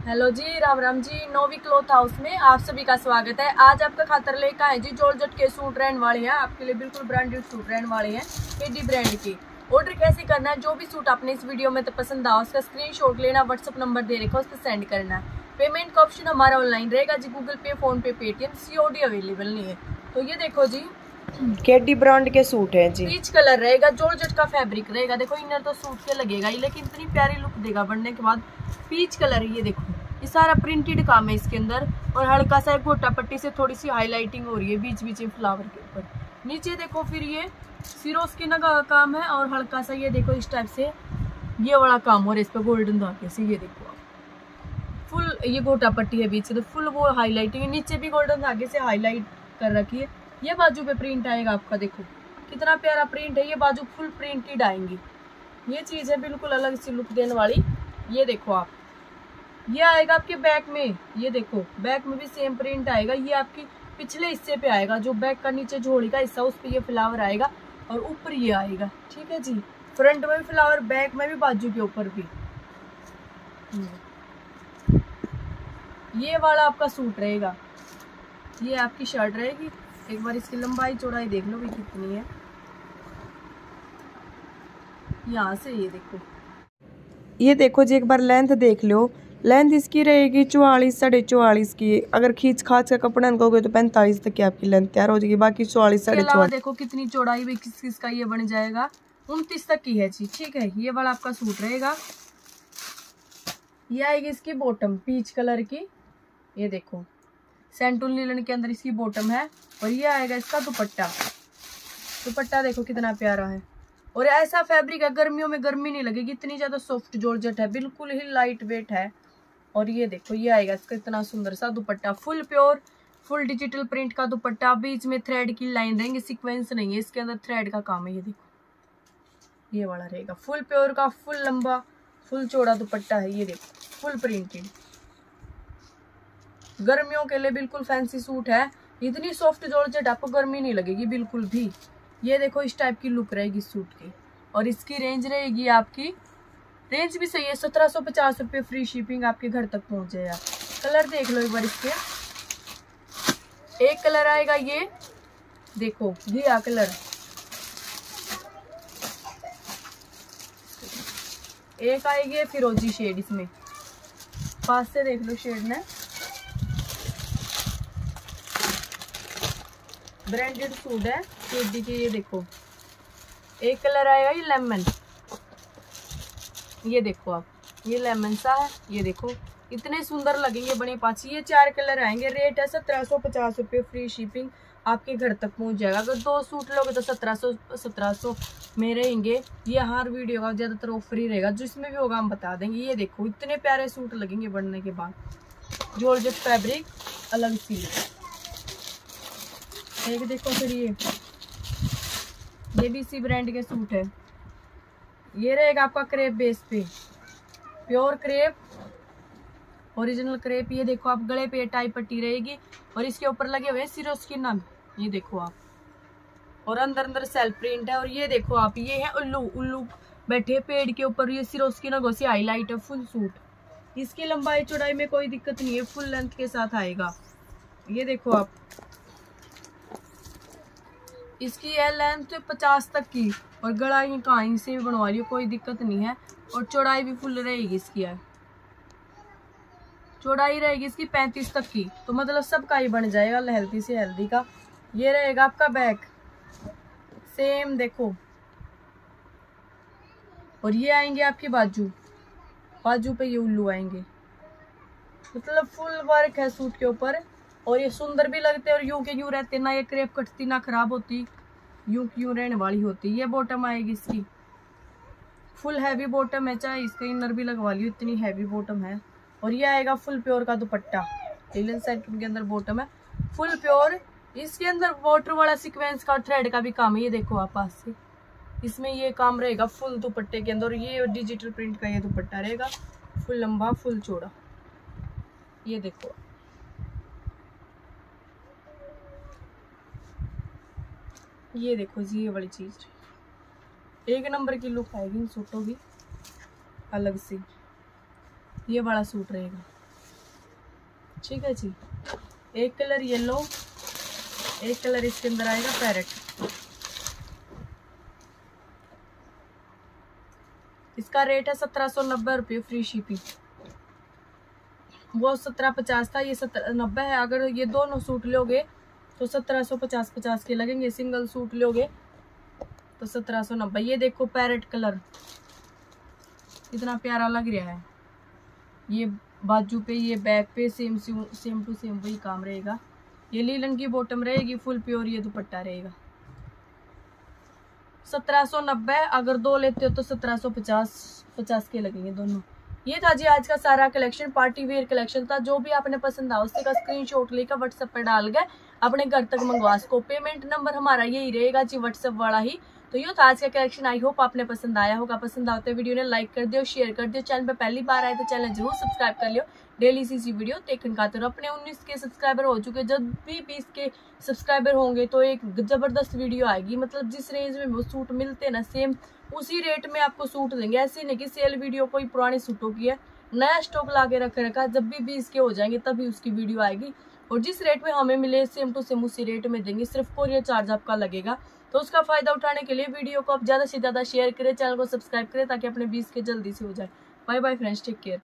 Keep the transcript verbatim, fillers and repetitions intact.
Hello जी, राम राम जी। Novi cloth house में आप सभी का स्वागत है। आज आपका खातर लेकर आए जी जॉर्जेट के सूट रहने वाले हैं, आपके लिए बिल्कुल ब्रांडेड सूट रहने वाले हैं केडी ब्रांड के। ऑर्डर कैसे करना है, जो भी सूट आपने इस वीडियो में तो पसंद आ उसका स्क्रीनशॉट लेना, व्हाट्सअप नंबर दे रखा उस पर सेंड करना है। पेमेंट का ऑप्शन हमारा ऑनलाइन रहेगा जी, Google pay, phone pay, Paytm, COD available नहीं है। तो ये देखो जी, केडी ब्रांड के सूट है जी। पीच कलर रहेगा, जॉर्जेट का फैब्रिक रहेगा। देखो इनर तो सूट के लगेगा ही, लेकिन इतनी प्यारी लुक देगा बनने के बाद। पीच कलर, ये देखो ये सारा प्रिंटेड काम है इसके अंदर, और हल्का सा गोटा पट्टी से थोड़ी सी हाईलाइटिंग हो रही है बीच बीच में फ्लावर के ऊपर। नीचे देखो फिर ये सिरोस्किन का काम है, और हल्का सा ये देखो इस टाइप से ये वाला काम हो रहा है इस पर गोल्डन धागे से। ये देखो आप फुल ये गोटा पट्टी है बीच से, तो फुल वो हाईलाइटिंग है। नीचे भी गोल्डन धागे से हाईलाइट कर रखी है। ये बाजू पे प्रिंट आएगा आपका, देखो कितना प्यारा प्रिंट है। ये बाजू फुल प्रिंटेड आएंगी। ये चीज है बिल्कुल अलग सी लुक देने वाली। ये देखो आप, ये आएगा आपके बैक में। ये देखो बैक में भी सेम प्रिंट आएगा। ये आपकी पिछले हिस्से पे आएगा, जो बैक का नीचे झोली का हिस्सा उस पे ये फ्लावर आएगा, और ऊपर ये आएगा। ठीक है जी, फ्रंट में भी फ्लावर, बैक में भी, बाजू के ऊपर भी। ये वाला आपका सूट रहेगा। ये आपकी शर्ट रहेगी। एक बार इसकी लंबाई चौड़ाई देख लो भी कितनी है। यहाँ से ये देखो, ये देखो जी, एक बार लेंथ देख लो। लेंथ इसकी रहेगी चौवालीस साढ़े चौवालीस की। अगर खींच खाच का कपड़ा निकालोगे तो पैंतालीस तक की आपकी लेंथ तैयार हो जाएगी। बाकी चौवालीस साढ़े चौवालीस। देखो कितनी चौड़ाई भी किस किस का ये बन जाएगा, उनतीस तक की है जी। ठीक है, ये वाला आपका सूट रहेगा। ये आएगी इसकी बॉटम पीच कलर की। ये देखो सेंटून लीलन के अंदर इसकी बॉटम है, और ये आएगा इसका दुपट्टा। दुपट्टा देखो कितना प्यारा है, और ऐसा फैब्रिक है गर्मियों में गर्मी नहीं लगेगी, इतनी ज्यादा सॉफ्ट जॉर्जेट है, बिल्कुल ही लाइट वेट है। और ये देखो ये आएगा इसका इतना सुंदर सा dupatta, full pure full digital print का दुपट्टा। बीच में थ्रेड की लाइन रहेंगे, सीक्वेंस नहीं है इसके अंदर, थ्रेड का काम है। ये देखो ये वाला रहेगा फुल प्योर का, फुल लंबा फुल चौड़ा दुपट्टा है। ये देखो फुल प्रिंटेड, गर्मियों के लिए बिल्कुल फैंसी सूट है। इतनी सॉफ्ट जॉर्जेट, आपको गर्मी नहीं लगेगी बिल्कुल भी। ये देखो इस टाइप की लुक रहेगी सूट की, और इसकी रेंज रहेगी आपकी, रेंज भी सही है, सत्रह सौ पचास रुपये फ्री शिपिंग आपके घर तक पहुंच जाएगा। कलर देख लो एक बार इसके। एक कलर आएगा ये देखो घिया कलर, एक आएगी फिरोजी शेड। इसमें पास से देख लो शेड ने, ब्रांडेड सूट है केडी के। ये देखो एक कलर आएगा ये लेमन। ये देखो आप, ये लेमन सा है। ये देखो इतने सुंदर लगेंगे बड़े पाँच। ये चार कलर आएंगे। रेट है सत्रह सौ पचास रुपये फ्री शिपिंग आपके घर तक पहुंच जाएगा। अगर दो सूट लोगे तो सत्रह सौ सत्रह सौ में रहेंगे। ये हर वीडियो का ज्यादातर ऑफर ही रहेगा, जिसमें भी होगा हम बता देंगे। ये देखो इतने प्यारे सूट लगेंगे बनने के बाद, जॉर्जेट फैब्रिक अलग सी। एक देखो फिर ये ये भी इसी ब्रांड के सूट है। ये रहेगा आपका क्रेप बेस पे, प्योर क्रेप, ओरिजिनल क्रेप। ये देखो आप गले पे टाइप पट्टी रहेगी, और इसके ऊपर लगे हुए सिरोस्की नग। ये देखो आप, और अंदर अंदर सेल्फ प्रिंट है। और ये देखो आप, ये है उल्लू उल्लू बैठे पेड़ के ऊपर। ये सिरोस्की नगों से हाईलाइट है फुल सूट। इसकी लंबाई चौड़ाई में कोई दिक्कत नहीं है, फुल लेंथ के साथ आएगा। ये देखो आप, इसकी है लेंथ पचास तक की, और गलाई कहीं से भी बनवा लियो, कोई दिक्कत नहीं है। और चौड़ाई भी फुल रहेगी इसकी, है चौड़ाई रहेगी इसकी पैंतीस तक की। तो मतलब सबका ही बन जाएगा, हेल्दी से हेल्दी का। ये रहेगा आपका बैक सेम देखो, और ये आएंगे आपकी बाजू, बाजू पे ये उल्लू आएंगे। मतलब फुल वर्क है सूट के ऊपर, और ये सुंदर भी लगते हैं, और यूं के यूं रहते, ना ये क्रेप कटती ना खराब होती, यूं की यूं रहने वाली होती। ये बॉटम आएगी इसकी, फुल हैवी बॉटम है, चाहे इसका इनर भी लगवा लियो, इतनी हैवी बॉटम है। और ये आएगा फुल प्योर का दुपट्टा, लीलन सेंटून के अंदर बॉटम है फुल प्योर। इसके अंदर वाटर वाला सीक्वेंस का थ्रेड का भी काम है। ये देखो आप पास से, इसमें ये काम रहेगा फुल दुपट्टे के अंदर। ये डिजिटल प्रिंट का ये दुपट्टा रहेगा, फुल लंबा फुल चौड़ा। ये देखो ये देखो जी, ये वाली चीज एक नंबर की लुक आएगी इन सूटों की अलग से। ये वाला सूट रहेगा, ठीक है जी। एक कलर येलो, एक कलर इसके अंदर आएगा पैरेट। इसका रेट है सत्रह सौ नब्बे रुपये फ्री शिपिंग। वो सत्रह पचास था, ये सत्रह नब्बे है। अगर ये दोनों सूट लोगे तो सत्रह सौ पचास पचास के लगेंगे। सिंगल सूट लोगे तो सत्रह सौ नब्बे। ये देखो पैरेट कलर कितना प्यारा लग रहा है। ये बाजू पे, ये बैक पे सेम सेम टू सेम वही काम रहेगा। ये लीलन की बॉटम रहेगी, फुल प्योर ये दुपट्टा रहेगा। सत्रह सौ नब्बे, अगर दो लेते हो तो सत्रह सौ पचास पचास के लगेंगे दोनों। ये था जी आज का सारा कलेक्शन, पार्टी वेयर कलेक्शन था। जो भी आपने पसंद आया उससे का स्क्रीनशॉट लेकर व्हाट्सएप पर डाल गए अपने घर तक मंगवा सको। पेमेंट नंबर हमारा यही रहेगा जी, व्हाट्सएप वाला ही। तो ये था आज का कलेक्शन। आई होप आपने पसंद आया होगा। पसंद आते वीडियो ने लाइक कर दियो, शेयर कर दियो। चैनल पे पहली बार आए तो चैनल जरूर सब्सक्राइब कर लियो। डेली सी सी वीडियो देखने का। तो अपने उन्नीस के सब्सक्राइबर हो चुके, जब भी बीस के सब्सक्राइबर होंगे तो एक जबरदस्त वीडियो आएगी। मतलब जिस रेंज में वो सूट मिलते हैं ना, सेम उसी रेट में आपको सूट देंगे। ऐसे नहीं कि सेल वीडियो कोई पुराने सूटों की है, नया स्टॉक ला के रख रखा। जब भी बीस के हो जाएंगे तभी उसकी वीडियो आएगी। और जिस रेट में हमें मिले सेम टू सेम उसी रेट में देंगे। सिर्फ कोरियर चार्ज आपका लगेगा। तो उसका फायदा उठाने के लिए वीडियो को आप ज्यादा से ज्यादा शेयर करें, चैनल को सब्सक्राइब करें ताकि अपने बीस के जल्दी से हो जाए। Bye bye friends, take care.